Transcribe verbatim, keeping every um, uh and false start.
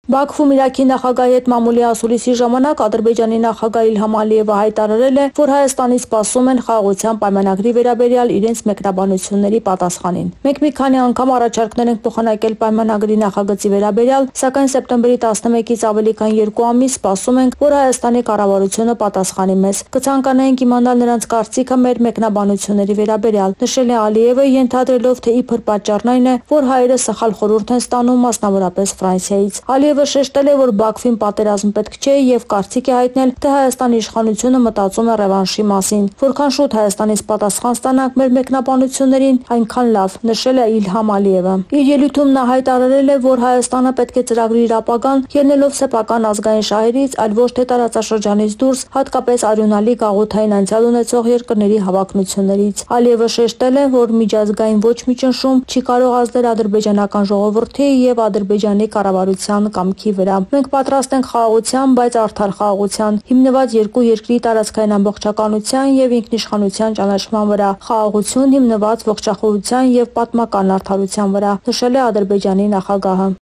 Բաքվում Իրաքի նախագահի հետ մամուլի ասուլիսի ժամանակ Ադրբեջանի նախագահ Իլհամ Ալիևը հայտարարել է, որ Հայաստանից սպասում են խաղաղության պայմանագրի վերաբերյալ իրենց մեկնաբանությունների պատասխանին։ Մենք մի քանի անգամ առաջարկներ ենք փոխանակել պայմանագրի նախագծի վերաբերյալ, սակայն սեպտեմբերի տասնմեկից ավելի քան երկու ամիս սպասում ենք, որ Հայաստանի կառավարությունը պատասխանի մեզ։ Կցանկանայինք իմանալ նրանց կարծիքը մեր մեկնաբանությունների վերաբերյալ, նշել է Ալիևը, ենթադրելով, թե իբր պատճառն այն է, որ հայերը սխալ խորհուրդ են ստանում, մասնավորապես Ֆրանսիայից։ Ալիևը շեշտել է, որ Բաքվին պատերազմ պետք չէ եւ կարծիք է հայտնել, թե Հայաստանի իշխանությունը մտածում է ռևանշի մասին։ Որքան շուտ Հայաստանից պատասխան ստանանք մեր մեկնաբանություններին, այնքան լավ, նշել է Իլհամ Ալիևը։ Իր ելույթում նա հայտարարել է, որ Հայաստանը պետք է ծրագրի իր ապագան ելնելով սեփական ազգային շահերից, այլ ոչ թե տարածաշրջանից դուրս, հատկապես արյունալի գաղութային անցյալ ունեցող երկրների հավակնություններից։ Ալիևը շեշտել է, որ միջազգային ոչ մի ճնշում չի կարող ազդել ադրբեջանական ժողովրդի եւ Ադրբեջանի կառավարության կամքի վրա։ Մենք պատրաստ ենք խաղաղության, բայց արդար խաղաղության, հիմնված երկու երկրի տարածքային ամբողջականության եւ ինքնիշխանության ճանաչման վրա, խաղաղություն հիմնված ողջախոհության եւ պատմական արդարության վրա, նշել է Ադրբեջանի նախագահը։